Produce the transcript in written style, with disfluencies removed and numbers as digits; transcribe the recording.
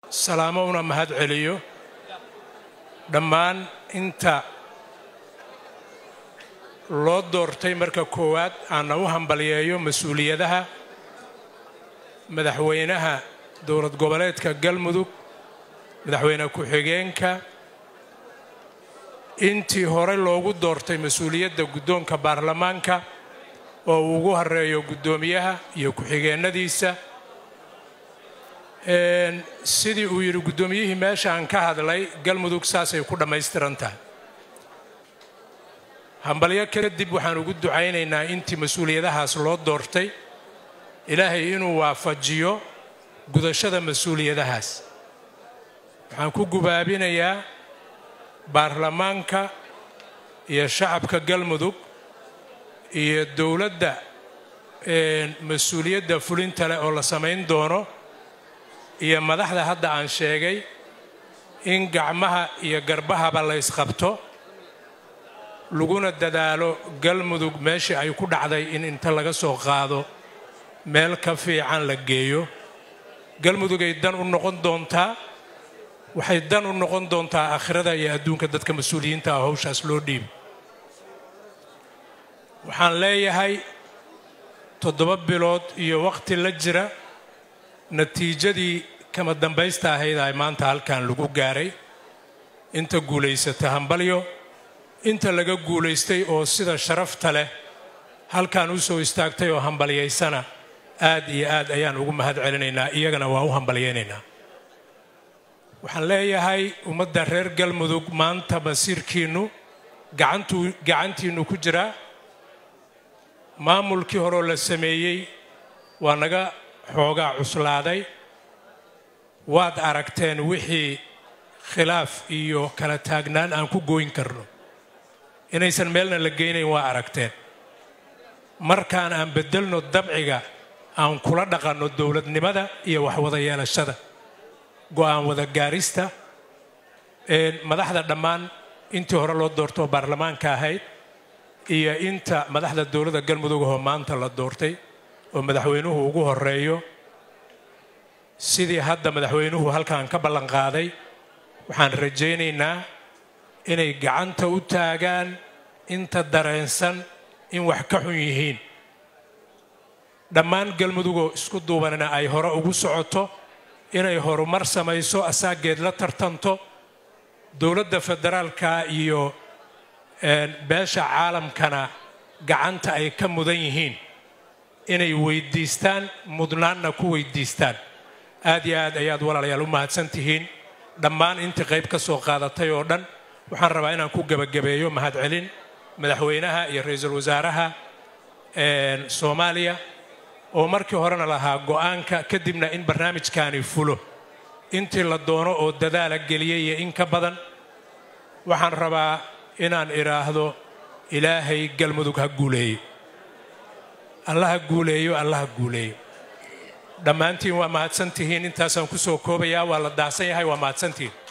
salaamo una mahad celiyo dhammaan inta loo doortay marka koowaad aan u hambaliyeeyo mas'uuliyadaha madaxweynaha dowlad goboleedka Galmudug madaxweyne ku-xigeenka intii hore loogu doortay mas'uuliyadda guddoonka baarlamaanka oo ugu horeeyo guddoomiyaha iyo ku-xigeenadiisa sidii uu yiri guddoomiyihii meesha aan ka hadlay Galmudug saasay ku dhameystirantahay hambalyo kadib waxaan ugu ducaynaynaa intii mas'uuliyadahaas loo doortay ilaahay inuu waafajiyo gudashada mas'uuliyadahaas waxaan ku gubaabinayaa baarlamaanka iyo shacabka Galmudug iyo dawladda mas'uuliyadda fulinta leh oo la sameyn doono iyo madaxda hadda aan sheegay in gacmaha iyo garbahaba la isqabto laguna dadaalo Galmudug meeshii ay ku dhacday in inta laga soo qaado meel ka fiican la geeyo Galmudug ay dan u noqon doontaa waxay dan u noqon doontaa aakhirada iyo adduunka dadka mas'uuliyiinta ah hawshaas loo dhiib waxaan leeyahay 7 bilood iyo waqti la jira natiijadii kama dambaysta ahayd ay maanta halkan lagu gaaray inta guuleysata hambalyo inta laga guuleystay oo sida sharafta leh halkan u soo istaagtay oo hambalyeysana aad iyo aad ayaan ugu mahad celinaynaa iyagana waa u hambalyeynaa waxaan leeyahay ummadda reer Galmudug maanta basiirkiinu gacantiinu ku jira maamulkii hore la sameeyay waa naga xoogaa cuslaaday waad aragteen wixii khilaaf iyo kala taagnaan aan ku gooyn karno inaysan meelna la geynayn waa aragteen markaan aan bedelno dabciga aan kula dhaqanno dawladnimada iyo wax wada yeelashada go'aan wada gaarista madaxda dhammaan intii hore loo doorto baarlamaanka ahayd iyo inta madaxda dawladda Galmudug oo maanta la doortay oo madaxweynuhu ugu horeeyo sidii hadda madaxweynuhu halkan ka ballan qaaday waxaan rajaynaynaa inay gacanta u taagaan inta dareensan in wax ka xun yihiin dhammaan Galmudug oo isku duubanana ay hore ugu socoto inay horumar samayso asaageed la tartanto dawladda federaalka iyo beesha caalamkana gacanta ay ka mudan yihiin inay weydiistaan mudnaanna ku weydiistaan aad iyo aad ayaad walaalayaal u mahadsantihiin dhammaan intii qayb ka soo qaadatay oo dhan waxaan rabaa inaan ku gabagabeeyo mahad celin madaxweynaha iyo ra'iisul wasaaraha Soomaaliya oo markii horena lahaa go'aanka kadibna in barnaamijkaani fulo intii la doono oo dadaal geliyay iyo in ka badan waxaan rabaa inaan iraahdo ilaahay Galmudug ha guuleeyo Allah guuleeyo Allah guuleeyo dhammaantiin waa mahadsantihiin intaasaan ku soo koobayaa waa la daahsan yahay waa mahadsantihiin